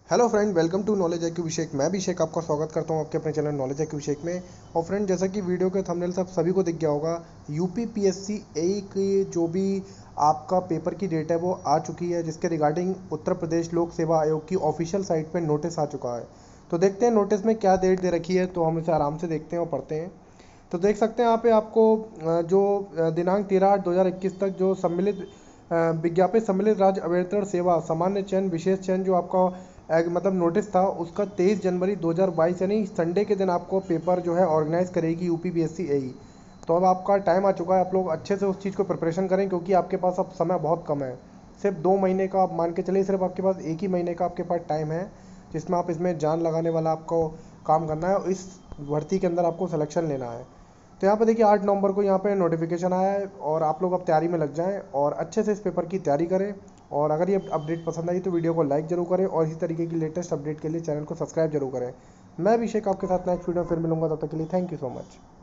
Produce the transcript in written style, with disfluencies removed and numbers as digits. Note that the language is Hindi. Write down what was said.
Hello friend, welcome to knowledge IQ Abhishek. मैं अभिषेक आपका स्वागत करता हूं आपके अपने चैनल नॉलेज IQ अभिषेक में। और फ्रेंड, जैसा कि वीडियो के थंबनेल सब सभी को दिख गया होगा, यूपी पीएससी एई की जो भी आपका पेपर की डेट है वो आ चुकी है, जिसके रिगार्डिंग उत्तर प्रदेश लोक सेवा आयोग की ऑफिशियल साइट पर नोटिस आ चुका है। तो देखते हैं नोटिस में क्या डेट दे रखी है, तो हम इसे आराम से देखते हैं और पढ़ते हैं। तो देख सकते हैं यहाँ पे आपको दिनांक 13/8/2021 तक जो सम्मिलित विज्ञापित सम्मिलित राज्य अभियंत्रण सेवा सामान्य चयन विशेष चयन जो आपका मतलब नोटिस था, उसका 23 जनवरी 2022 यानी संडे के दिन आपको पेपर जो है ऑर्गेनाइज करेगी यूपी पीएससी एई। तो अब आपका टाइम आ चुका है, आप लोग अच्छे से उस चीज़ को प्रिपरेशन करें, क्योंकि आपके पास अब समय बहुत कम है। सिर्फ 2 महीने का आप मान के चलिए, सिर्फ आपके पास 1 ही महीने का आपके पास टाइम है, जिसमें आप इसमें जान लगाने वाला आपको काम करना है और इस भर्ती के अंदर आपको सिलेक्शन लेना है। तो यहाँ पे देखिए 8 नवंबर को यहाँ पे नोटिफिकेशन आया है और आप लोग अब तैयारी में लग जाएं और अच्छे से इस पेपर की तैयारी करें। और अगर ये अपडेट पसंद आई तो वीडियो को लाइक जरूर करें और इसी तरीके की लेटेस्ट अपडेट के लिए चैनल को सब्सक्राइब जरूर करें। मैं अभिषेक आपके साथ नेक्स्ट वीडियो में फिर मिलूंगा, तब तक के लिए थैंक यू सो मच।